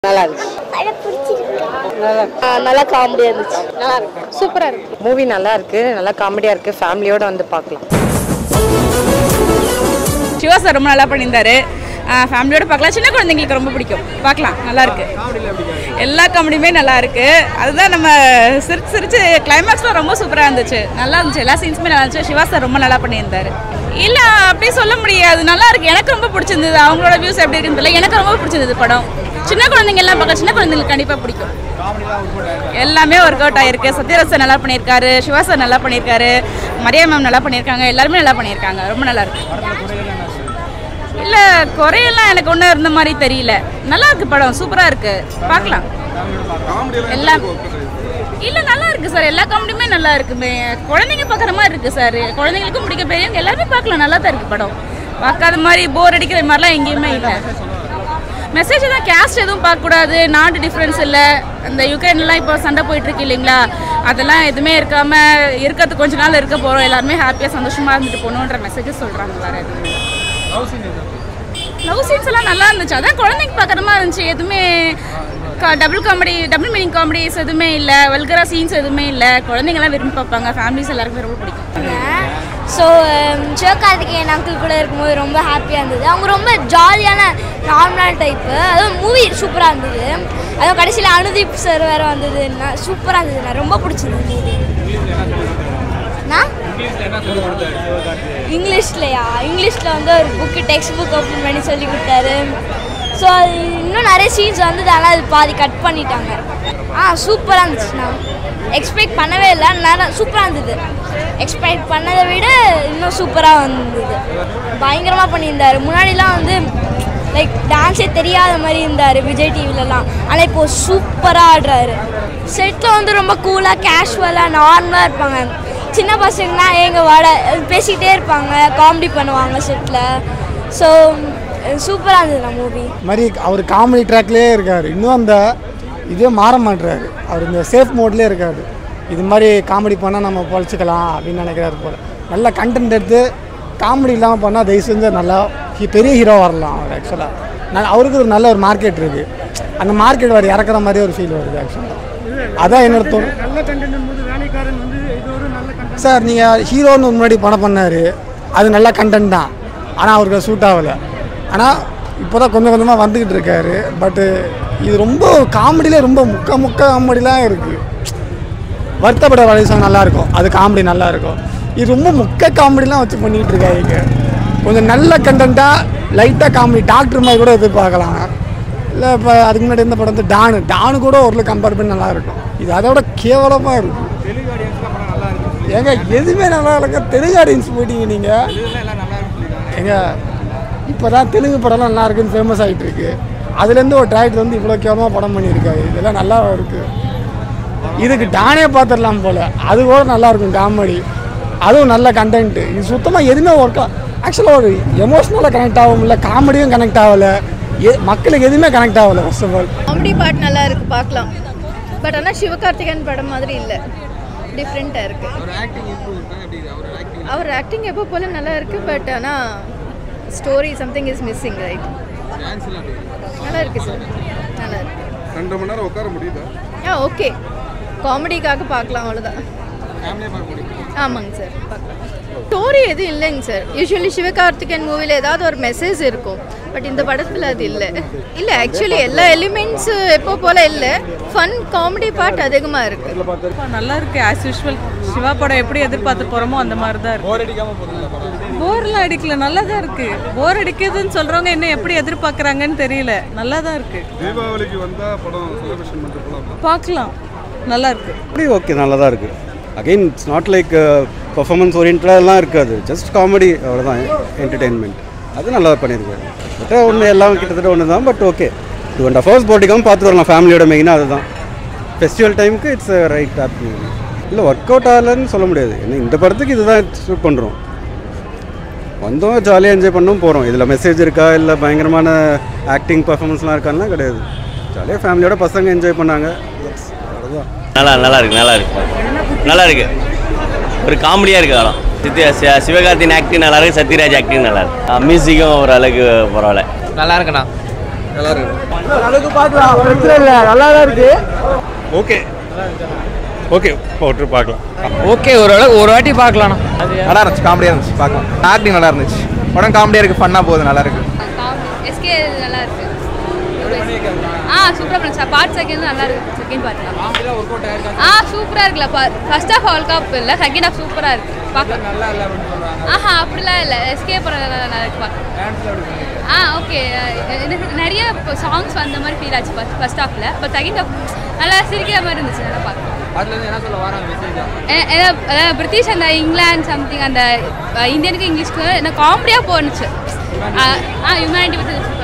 நல்லா இருக்கு. நல்லா காமெடியா இருந்துச்சு. நல்லா இருக்கு. சூப்பரா இருக்கு. மூவி நல்லா இருக்கு, நல்லா காமெடியா இருக்கு. ஃபேமிலியோட வந்து பார்க்கலாம். சிவா சார் ரொம்ப நல்லா பண்ணியிருந்தாரு. ஃபேமிலியோட பார்க்கலாம். சின்ன குழந்தைங்களுக்கு ரொம்ப பிடிக்கும். பார்க்கலாம், நல்லா இருக்கு. எல்லா காமெடியுமே நல்லா இருக்கு. அதுதான் நம்ம சிரிச்சு சிரிச்சு கிளைமேக்ஸ்லாம் ரொம்ப சூப்பராக இருந்துச்சு. நல்லா இருந்துச்சு. எல்லா சீன்ஸுமே நல்லா இருந்துச்சு. சிவா சார் ரொம்ப நல்லா பண்ணியிருந்தாரு. இல்லை அப்படி சொல்ல முடியாது, நல்லா இருக்கு. எனக்கு ரொம்ப பிடிச்சிருந்தது. அவங்களோட வியூஸ் எப்படி இருக்குன்னு தெரியல. எனக்கு ரொம்ப பிடிச்சிருந்தது படம். சின்ன குழந்தைங்க எல்லாம் பார்க்க, சின்ன குழந்தைங்களுக்கு கண்டிப்பாக பிடிக்கும். எல்லாமே ஒர்க் அவுட் ஆயிருக்கு. சத்யராஜ் சார் நல்லா பண்ணியிருக்காரு, சிவா சார் நல்லா பண்ணியிருக்காரு, மரியா மேம் நல்லா பண்ணியிருக்காங்க, எல்லாருமே நல்லா பண்ணியிருக்காங்க. ரொம்ப நல்லா இருக்கு. இல்லை குறையெல்லாம் எனக்கு ஒன்றும் இருந்த மாதிரி தெரியல. நல்லா இருக்கு படம், சூப்பராக இருக்கு. பார்க்கலாம். எல்லாம் இல்லை நல்லா இருக்கு சார். எல்லா காமெடியுமே நல்லா இருக்குமே. குழந்தைங்க பார்க்குற மாதிரி இருக்கு சார். குழந்தைங்களுக்கும் பிடிக்க, பெரியவங்க எல்லாருமே பார்க்கலாம். நல்லா தான் இருக்கு படம். பார்க்காத மாதிரி போர் அடிக்கிற மாதிரிலாம் எங்கேயுமே இல்லை. மெசேஜ் தான், கேஸ்ட் எதுவும் பார்க்கக்கூடாது, நாட்டு டிஃப்ரென்ஸ் இல்லை. இந்த யுக்ரைன்லாம் இப்போ சண்டை போயிட்டுருக்கு இல்லைங்களா, அதெல்லாம் எதுவுமே இருக்காமல் இருக்கிறது கொஞ்ச நாள் இருக்க போகிறோம், எல்லாருமே ஹாப்பியாக சந்தோஷமாக இருந்துட்டு போகணுன்ற மெசேஜஸ் சொல்கிறாங்க. வேறு எதுவுமே லவ் சீன்ஸ் எல்லாம் நல்லா இருந்துச்சு. அதான் குழந்தைங்க பார்க்குற மாதிரி இருந்துச்சு. எதுவுமே double comedy, double meaning comedies எதுவுமே இல்லை. வல்கரா சீன்ஸ் எதுவுமே இல்லை. குழந்தைங்களாம் விரும்பி பார்ப்பாங்க. ஃபேமிலிஸ் எல்லாருக்குமே ரொம்ப பிடிக்கும். ஸோ சிவகார்த்திகேயன் அங்கிள் கூட இருக்கும்போது ரொம்ப ஹாப்பியாக இருந்தது. அவங்க ரொம்ப ஜாலியான நார்மலான டைப்பு. அதுவும் மூவி சூப்பராக இருந்தது. அதுவும் கடைசியில் அனுதீப் சார் வேறு வந்ததுன்னா சூப்பராக இருந்தது. நான் ரொம்ப பிடிச்சிருந்தது மூவி. இங்கிலீஷ்லையா? இங்கிலீஷில் வந்து ஒரு புக்கு, டெக்ஸ்ட் புக் ஓப்பன் பண்ணி சொல்லி கொடுத்தாரு. ஸோ அது இன்னும் நிறைய சீன்ஸ் வந்தது, ஆனால் அது பாதி கட் பண்ணிட்டாங்க. சூப்பராக இருந்துச்சு. நான் எக்ஸ்பெக்ட் பண்ணவே இல்லை. நல்லா சூப்பராக இருந்தது. எக்ஸ்பெக்ட் பண்ணதை விட இன்னும் சூப்பராக வந்தது. பயங்கரமாக பண்ணியிருந்தார். முன்னாடிலாம் வந்து லைக் டான்ஸே தெரியாத மாதிரி இருந்தார் விஜய் டிவிலலாம். ஆனால் இப்போது சூப்பராக ஆடுறாரு. செட்டில் வந்து ரொம்ப கூலாக, கேஷுவலாக, நார்மலாக இருப்பாங்க. சின்ன பசங்கன்னா எங்கள் வாட பேசிக்கிட்டே இருப்பாங்க, காமெடி பண்ணுவாங்க செட்டில். ஸோ சூப்பராக இருந்தது நான் மூவி மாதிரி. அவர் காமெடி ட்ராக்லேயே இருக்கார். இன்னும் அந்த இதே மாற மாட்டுறாரு. அவர் இந்த சேஃப் மோட்லேயே இருக்கார். இது மாதிரி காமெடி பண்ணால் நம்ம பொழைச்சிக்கலாம் அப்படின்னு நினைக்கிறாரு போல். நல்ல கண்டென்ட் எடுத்து காமெடி இல்லாமல் பண்ணால் தயவு செஞ்சு நல்லா பெரிய ஹீரோ வரலாம். அவர் ஆக்சுவலாக அவருக்கு ஒரு நல்ல ஒரு மார்க்கெட் இருக்குது. அந்த மார்க்கெட் வேறு இறக்குற மாதிரி ஒரு ஃபீல் வருது ஆக்சுவலாக. அதான் என்னோட தோணும். சார் நீங்கள் ஹீரோன்னு முன்னாடி படம் பண்ணார், அது நல்ல கண்டென்ட் தான். ஆனால் அவருக்கு சூட் ஆகலை. ஆனால் இப்போ தான் கொஞ்சம் கொஞ்சமாக வந்துக்கிட்டு இருக்காரு. பட்டு இது ரொம்ப காமெடியிலே ரொம்ப முக்க காமெடிலாம் இருக்குது. வருத்தப்பட வயசாக நல்லாயிருக்கும், அது காமெடி நல்லாயிருக்கும். இது ரொம்ப முக்க காமெடிலாம் வச்சு பண்ணிக்கிட்டு இருக்காங்க. கொஞ்சம் நல்ல கண்டென்ட்டாக லைட்டாக காமெடி டாக்டர் மாதிரி கூட எதிர்பார்க்கலாம். இல்லை இப்போ அதுக்கு முன்னாடி இருந்த படம் வந்து டானு கூட ஒரு கம்பேர் பண்ணி நல்லாயிருக்கும். இது அதோட கேவலமாக இருக்கும். ஏங்க எதுவுமே நல்லா இல்லைங்க. தெலுங்கு ஆடியன்ஸ் போயிட்டீங்க நீங்கள். ஏங்க இப்போ தான் தெலுங்கு படம்லாம் நல்லா இருக்குன்னு ஃபேமஸ் ஆகிட்டு இருக்கு. அதுலேருந்து ஒரு டிராக்டர் வந்து இவ்வளோ கேவலமாக படம் பண்ணியிருக்காரு. இதெல்லாம் நல்லா இருக்குது. இதுக்கு டானே பார்த்துடலாம் போல். அது கூட நல்லாயிருக்கும் காமெடி, அதுவும் நல்ல கண்டென்ட்டு. இது சுத்தமாக எதுவுமே ஆக்சுவலாக ஒரு எமோஷ்னலாக கனெக்ட் ஆகும் இல்லை, காமெடியும் கனெக்ட் ஆகலை, மக்களுக்கு எதுவுமே கனெக்ட் ஆகலை. First of all comedy part நல்லா இருக்குது, பார்க்கலாம். பட் ஆனால் சிவகார்த்திகேயன் படம் மாதிரி இல்லை, டிஃப்ரெண்ட்டாக இருக்குது. அவர் ஆக்டிங் எப்போ போல் நல்லா இருக்குது. பட் ஆனால் story something is missing, right? நல்லா இருக்குது சார், நல்லா இருக்குது. 2 மணி நேரம் உட்கார முடியுதா? ஓகே, காமெடிக்காக பார்க்கலாம், அவ்வளோதான். ஆமாங்க சார், பார்க்கலாம். ஸ்டோரி எதுவும் இல்லைங்க சார். யூஸ்வலி சிவகார்த்திகேயன் மூவியில் ஏதாவது ஒரு மெசேஜ் இருக்கும். பட் இந்த படத்தில் அது இல்லை. ஆக்சுவலி எல்லா எலிமெண்ட்ஸு எப்போ போல் இல்லை. ஃபன் காமெடி பார்ட் அதிகமாக இருக்குது. நல்லா இருக்கு. ஆஸ் யூஷுவல் சிவா படம் எப்படி எதிர்பார்த்து போகிறோமோ அந்த மாதிரி தான் இருக்கு. போர்லாம் அடிக்கல, நல்லா தான் இருக்கு. போர் அடிக்குதுன்னு சொல்கிறவங்க இன்னும் எப்படி எதிர்பார்க்குறாங்கன்னு தெரியல. நல்லா தான் இருக்கு. தீபாவளிக்கு வந்தால் படம் செலிப்ரேஷன் பண்ணிட்டு பார்க்கலாம், நல்லா இருக்கு. அப்படி ஓகே, நல்லா தான் இருக்குது. Again it's not like performance ஓரியன்டாலாம் இருக்காது. ஜஸ்ட் காமெடி, அவ்வளோதான், என்டர்டெயின்மெண்ட். அது நல்லா பண்ணியிருக்காரு. பட் ஒன்று எல்லாம் கிட்டத்தட்ட ஒன்று தான். பட் ஓகே, 2.5 hours போட்டிக்காமல் பார்த்துட்டு வரலாம் ஃபேமிலியோட. மெயினாக அதுதான் ஃபெஸ்டிவல் டைமுக்கு இட்ஸ் ரைட் ஹாப்பி. இல்லை ஒர்க் அவுட் ஆகலைன்னு சொல்ல முடியாது. ஏன்னா இந்த படத்துக்கு இதுதான் ஷூட் பண்ணுறோம். வந்தோம், ஜாலியாக என்ஜாய் பண்ணவும் போகிறோம். இதில் மெசேஜ் இருக்கா, இல்லை பயங்கரமான ஆக்டிங் பர்ஃபார்மன்ஸ்லாம் இருக்கான்னா கிடையாது. ஜாலியாக ஃபேமிலியோட பசங்க என்ஜாய் பண்ணாங்க, அவ்வளோதான். நல்லா இருக்கு. ஒரு காமெடியாக இருக்குது. காலம் சிவகார்த்திகேயன் ஆக்டிங் நல்லா இருக்குது, சத்யராஜ் ஆக்டிங் நல்லா இருக்கு. மியூசிக்கும் ஓரளவுக்கு பரவாயில்ல, நல்லா இருக்குண்ணா. நல்லா இருக்கு. அளவுக்கு பார்க்கலாம், பிரச்சனை இல்லை, நல்லா தான் இருக்கு. ஓகே ஓகே போட்டு பார்க்கலாம். ஓகே, ஒரு வாட்டி பார்க்கலாம். நல்லா இருந்துச்சு, காமெடியாக இருந்துச்சு, பார்க்கலாம். ஆக்டிங் நல்லா இருந்துச்சு, படம் காமெடியாக இருக்குது, ஃபன்னாக போகுது, நல்லா இருக்கு. எஸ்கே நல்லா இருக்கு. சூப்பராக பண்ணுச்சு. பார்ட் செகண்ட் நல்லா இருக்கு. செகண்ட் பார்ட்லாம் சூப்பராக இருக்குல்ல. ஃபர்ஸ்ட் ஹாஃப் ஆல் காப் இல்லை, செகண்ட் ஹாஃப் சூப்பராக இருக்கு. பார்க்கலாம். அப்படிலாம் இல்லை. எஸ்கே படம் நல்லா இருக்கு. பார்க்கலாம். ஓகே. நிறைய சாங்ஸ் அந்த மாதிரி ஃபீல் ஆச்சு ஃபர்ஸ்ட் ஹாஃபில். பட் செகண்ட் ஹாஃப் நல்லா சிரிக்கிற மாதிரி இருந்துச்சு. நல்லா பார்க்கலாம். பிரிட்டிஷ் அந்த இங்கிலாந்து சம்திங் அந்த இந்தியனுக்கு இங்கிலீஷ்க்கு என்ன காமெடியாக போனுச்சு. ஹியூமனிட்டி பற்றி